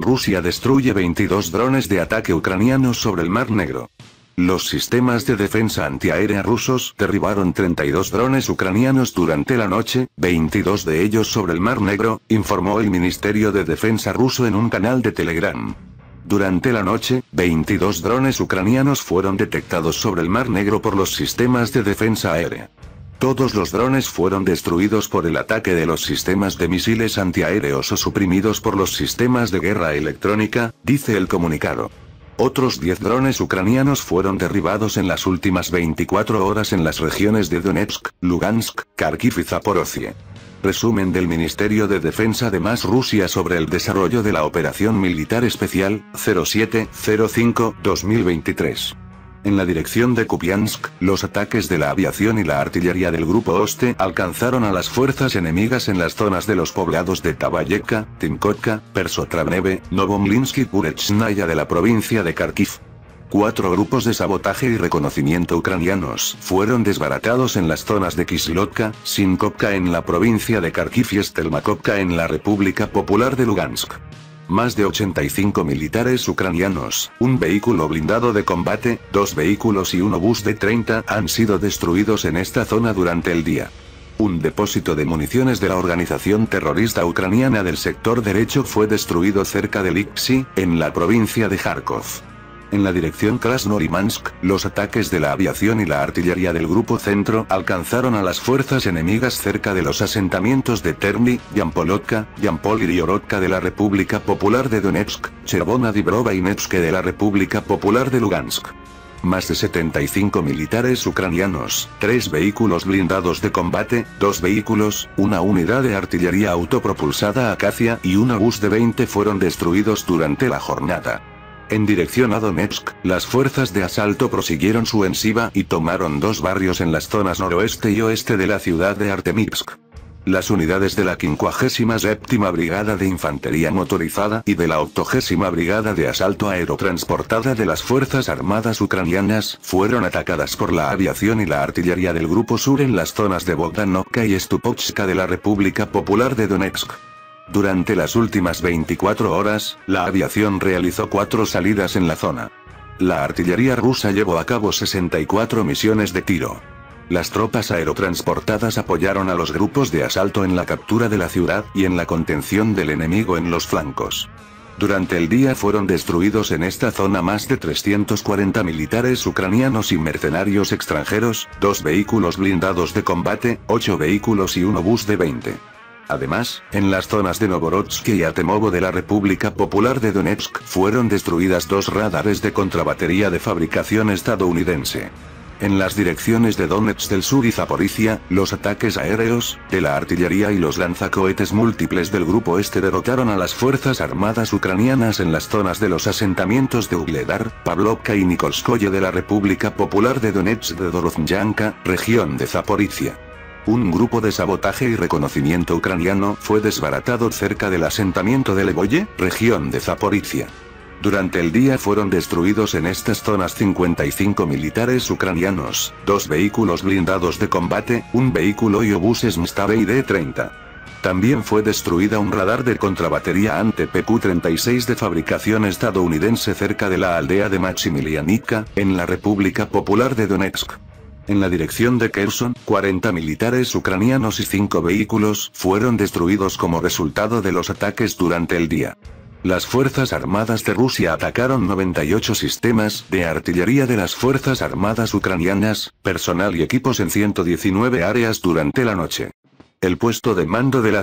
Rusia destruye 22 drones de ataque ucranianos sobre el Mar Negro. Los sistemas de defensa antiaérea rusos derribaron 32 drones ucranianos durante la noche, 22 de ellos sobre el Mar Negro, informó el Ministerio de Defensa ruso en un canal de Telegram. Durante la noche, 22 drones ucranianos fueron detectados sobre el Mar Negro por los sistemas de defensa aérea. Todos los drones fueron destruidos por el ataque de los sistemas de misiles antiaéreos o suprimidos por los sistemas de guerra electrónica, dice el comunicado. Otros 10 drones ucranianos fueron derribados en las últimas 24 horas en las regiones de Donetsk, Lugansk, Kharkiv y Zaporozhye. Resumen del Ministerio de Defensa de Más Rusia sobre el desarrollo de la Operación Militar Especial, 07-05-2023. En la dirección de Kupiansk, los ataques de la aviación y la artillería del Grupo Oste alcanzaron a las fuerzas enemigas en las zonas de los poblados de Tabayevka, Timkotka, Persotravneve, Novomlinsky y Purechznaya de la provincia de Kharkiv. 4 grupos de sabotaje y reconocimiento ucranianos fueron desbaratados en las zonas de Kislovodka, Sinkovka en la provincia de Kharkiv y Stelmakovka en la República Popular de Lugansk. Más de 85 militares ucranianos, un vehículo blindado de combate, 2 vehículos y un obús de 30 han sido destruidos en esta zona durante el día. Un depósito de municiones de la organización terrorista ucraniana del sector derecho fue destruido cerca de Lipsy, en la provincia de Kharkov. En la dirección Krasnolimansk, los ataques de la aviación y la artillería del Grupo Centro alcanzaron a las fuerzas enemigas cerca de los asentamientos de Terny, Yampolodka, Yampol y Riorodka de la República Popular de Donetsk, Chervona Dibrova y Nevske de la República Popular de Lugansk. Más de 75 militares ucranianos, 3 vehículos blindados de combate, 2 vehículos, una unidad de artillería autopropulsada Acacia y un obús de 20 fueron destruidos durante la jornada. En dirección a Donetsk, las fuerzas de asalto prosiguieron su ofensiva y tomaron 2 barrios en las zonas noroeste y oeste de la ciudad de Artemivsk. Las unidades de la 57ª Brigada de Infantería Motorizada y de la 80ª Brigada de Asalto Aerotransportada de las Fuerzas Armadas Ucranianas fueron atacadas por la aviación y la artillería del Grupo Sur en las zonas de Bogdanovka y Stupovska de la República Popular de Donetsk. Durante las últimas 24 horas, la aviación realizó 4 salidas en la zona. La artillería rusa llevó a cabo 64 misiones de tiro. Las tropas aerotransportadas apoyaron a los grupos de asalto en la captura de la ciudad y en la contención del enemigo en los flancos. Durante el día fueron destruidos en esta zona más de 340 militares ucranianos y mercenarios extranjeros, 2 vehículos blindados de combate, 8 vehículos y un obús de 20. Además, en las zonas de Novorodsky y Atemovo de la República Popular de Donetsk fueron destruidas 2 radares de contrabatería de fabricación estadounidense. En las direcciones de Donetsk del Sur y Zaporizhia, los ataques aéreos, de la artillería y los lanzacohetes múltiples del Grupo Este derrotaron a las fuerzas armadas ucranianas en las zonas de los asentamientos de Ugledar, Pavlovka y Nikolskoye de la República Popular de Donetsk de Dorozhnyanka, región de Zaporizhia. Un grupo de sabotaje y reconocimiento ucraniano fue desbaratado cerca del asentamiento de Levoye, región de Zaporizhia. Durante el día fueron destruidos en estas zonas 55 militares ucranianos, 2 vehículos blindados de combate, un vehículo y obuses Mstavey D-30. También fue destruida un radar de contrabatería ante-PQ-36 de fabricación estadounidense cerca de la aldea de Maximilianivka, en la República Popular de Donetsk. En la dirección de Kherson, 40 militares ucranianos y 5 vehículos fueron destruidos como resultado de los ataques durante el día. Las Fuerzas Armadas de Rusia atacaron 98 sistemas de artillería de las Fuerzas Armadas ucranianas, personal y equipos en 119 áreas durante la noche. El puesto de mando de la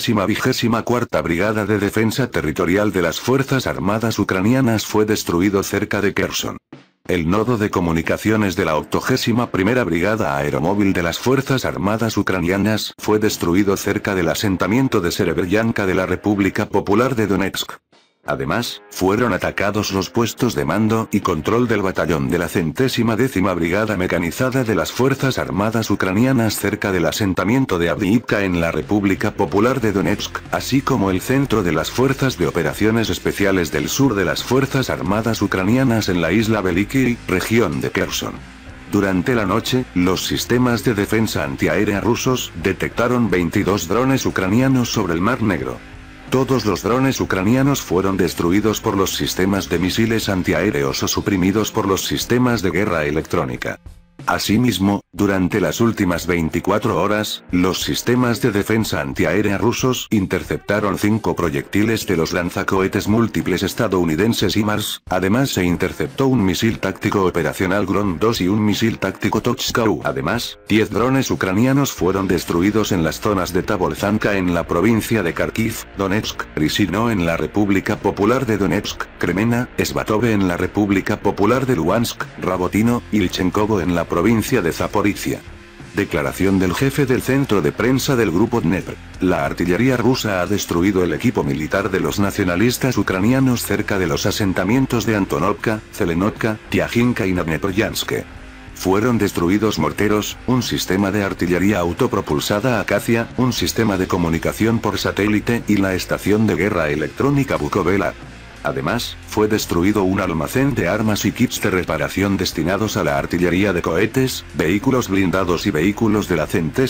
124ª Brigada de Defensa Territorial de las Fuerzas Armadas ucranianas fue destruido cerca de Kherson. El nodo de comunicaciones de la 81ª Brigada Aeromóvil de las Fuerzas Armadas ucranianas fue destruido cerca del asentamiento de Serebryanka de la República Popular de Donetsk. Además, fueron atacados los puestos de mando y control del batallón de la 110ª Brigada Mecanizada de las Fuerzas Armadas ucranianas cerca del asentamiento de Avdiivka en la República Popular de Donetsk, así como el centro de las Fuerzas de Operaciones Especiales del Sur de las Fuerzas Armadas ucranianas en la isla Veliky, región de Kherson. Durante la noche, los sistemas de defensa antiaérea rusos detectaron 22 drones ucranianos sobre el Mar Negro. Todos los drones ucranianos fueron destruidos por los sistemas de misiles antiaéreos o suprimidos por los sistemas de guerra electrónica. Asimismo, durante las últimas 24 horas, los sistemas de defensa antiaérea rusos interceptaron 5 proyectiles de los lanzacohetes múltiples estadounidenses HIMARS, además se interceptó un misil táctico operacional Grom-2 y un misil táctico Tochka-U. Además, 10 drones ucranianos fueron destruidos en las zonas de Tabolzanka en la provincia de Kharkiv, Donetsk, Risino en la República Popular de Donetsk, Kremena, Svatove en la República Popular de Luhansk, Rabotino, y Ilchenkovo en la provincia de Zaporizhia. Declaración del jefe del centro de prensa del grupo Dnepr. La artillería rusa ha destruido el equipo militar de los nacionalistas ucranianos cerca de los asentamientos de Antonovka, Zelenovka, Tiajinka y Dneproyansk. Fueron destruidos morteros, un sistema de artillería autopropulsada Acacia, un sistema de comunicación por satélite y la estación de guerra electrónica Bukovela. Además, fue destruido un almacén de armas y kits de reparación destinados a la artillería de cohetes, vehículos blindados y vehículos de la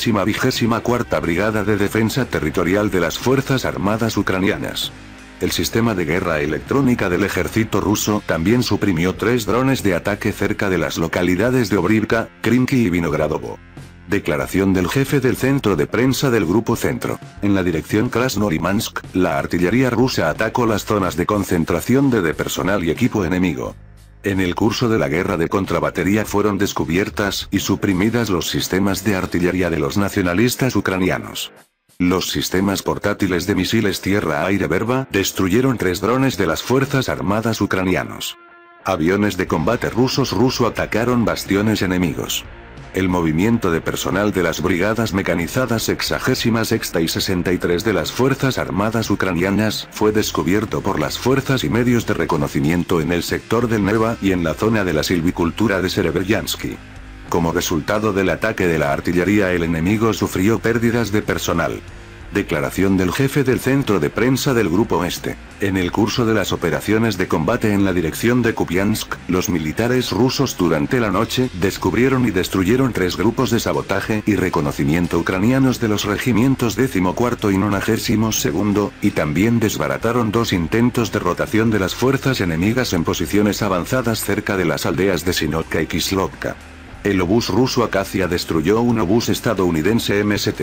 124ª Brigada de Defensa Territorial de las Fuerzas Armadas Ucranianas. El sistema de guerra electrónica del ejército ruso también suprimió 3 drones de ataque cerca de las localidades de Obrivka, Krimki y Vinogradovo. Declaración del jefe del centro de prensa del Grupo Centro. En la dirección Krasnolimansk, la artillería rusa atacó las zonas de concentración de personal y equipo enemigo. En el curso de la guerra de contrabatería fueron descubiertas y suprimidas los sistemas de artillería de los nacionalistas ucranianos. Los sistemas portátiles de misiles tierra-aire Verba destruyeron 3 drones de las Fuerzas Armadas ucranianos. Aviones de combate ruso atacaron bastiones enemigos. El movimiento de personal de las brigadas mecanizadas 66ª y 63 de las Fuerzas Armadas ucranianas fue descubierto por las fuerzas y medios de reconocimiento en el sector del Neva y en la zona de la silvicultura de Serebyansky. Como resultado del ataque de la artillería, el enemigo sufrió pérdidas de personal. Declaración del jefe del centro de prensa del Grupo Este. En el curso de las operaciones de combate en la dirección de Kupiansk, los militares rusos durante la noche descubrieron y destruyeron 3 grupos de sabotaje y reconocimiento ucranianos de los regimientos 14º y 92º, y también desbarataron 2 intentos de rotación de las fuerzas enemigas en posiciones avanzadas cerca de las aldeas de Sinovka y Kislovka. El obús ruso Acacia destruyó un obús estadounidense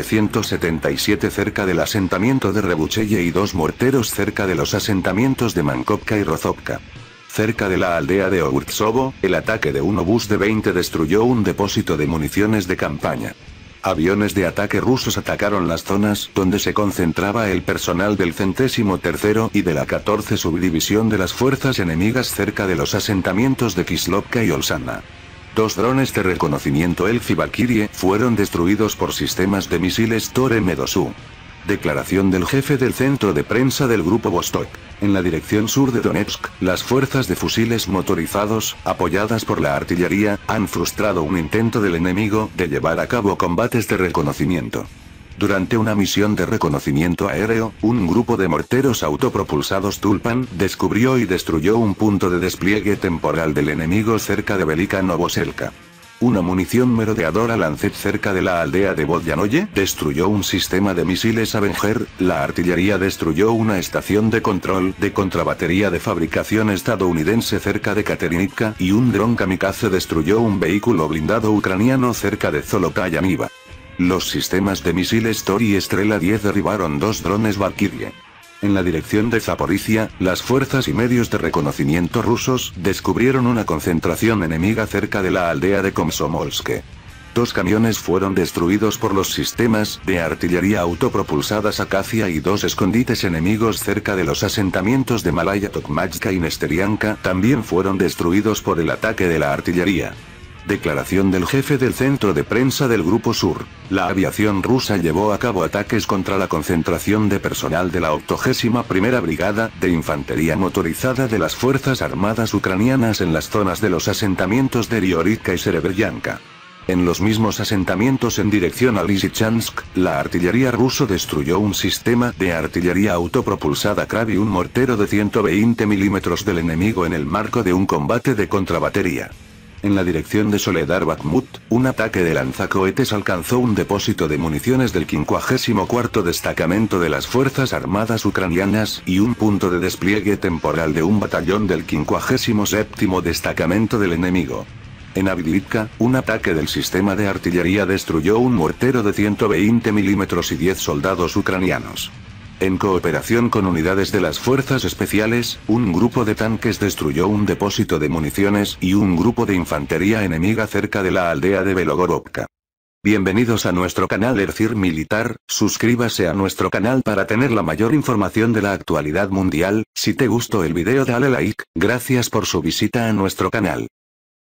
M777 cerca del asentamiento de Rebucheye y 2 morteros cerca de los asentamientos de Mankovka y Rozovka. Cerca de la aldea de Ourtsovo, el ataque de un obús de 20 destruyó un depósito de municiones de campaña. Aviones de ataque rusos atacaron las zonas donde se concentraba el personal del 103º y de la 14 subdivisión de las fuerzas enemigas cerca de los asentamientos de Kislovka y Olsana. 2 drones de reconocimiento Elf y Valkyrie fueron destruidos por sistemas de misiles Tor M2U. Declaración del jefe del centro de prensa del Grupo Vostok. En la dirección sur de Donetsk, las fuerzas de fusiles motorizados, apoyadas por la artillería, han frustrado un intento del enemigo de llevar a cabo combates de reconocimiento. Durante una misión de reconocimiento aéreo, un grupo de morteros autopropulsados Tulpan descubrió y destruyó un punto de despliegue temporal del enemigo cerca de Velika Novoselka. Una munición merodeadora Lancet cerca de la aldea de Vodjanoye destruyó un sistema de misiles Avenger, la artillería destruyó una estación de control de contrabatería de fabricación estadounidense cerca de Katerinivka y un dron kamikaze destruyó un vehículo blindado ucraniano cerca de Zolotayaniva. Los sistemas de misiles Tor y Estrela 10 derribaron 2 drones Valkyrie. En la dirección de Zaporizhia, las fuerzas y medios de reconocimiento rusos descubrieron una concentración enemiga cerca de la aldea de Komsomolsk. 2 camiones fueron destruidos por los sistemas de artillería autopropulsadas Acacia y 2 escondites enemigos cerca de los asentamientos de Malaya Tokmachka y Nesterianka también fueron destruidos por el ataque de la artillería. Declaración del jefe del centro de prensa del Grupo Sur. La aviación rusa llevó a cabo ataques contra la concentración de personal de la 81ª Brigada de Infantería Motorizada de las Fuerzas Armadas Ucranianas en las zonas de los asentamientos de Riorizka y Serebyanka. En los mismos asentamientos en dirección a Lysychansk, la artillería ruso destruyó un sistema de artillería autopropulsada Krav y un mortero de 120 mm del enemigo en el marco de un combate de contrabatería. En la dirección de Soledar Bakhmut, un ataque de lanzacohetes alcanzó un depósito de municiones del 54º Destacamento de las Fuerzas Armadas Ucranianas y un punto de despliegue temporal de un batallón del 57º Destacamento del enemigo. En Avdiivka, un ataque del sistema de artillería destruyó un mortero de 120 mm y 10 soldados ucranianos. En cooperación con unidades de las fuerzas especiales, un grupo de tanques destruyó un depósito de municiones y un grupo de infantería enemiga cerca de la aldea de Belogorovka. Bienvenidos a nuestro canal Ercir Militar, suscríbase a nuestro canal para tener la mayor información de la actualidad mundial. Si te gustó el video dale like, gracias por su visita a nuestro canal.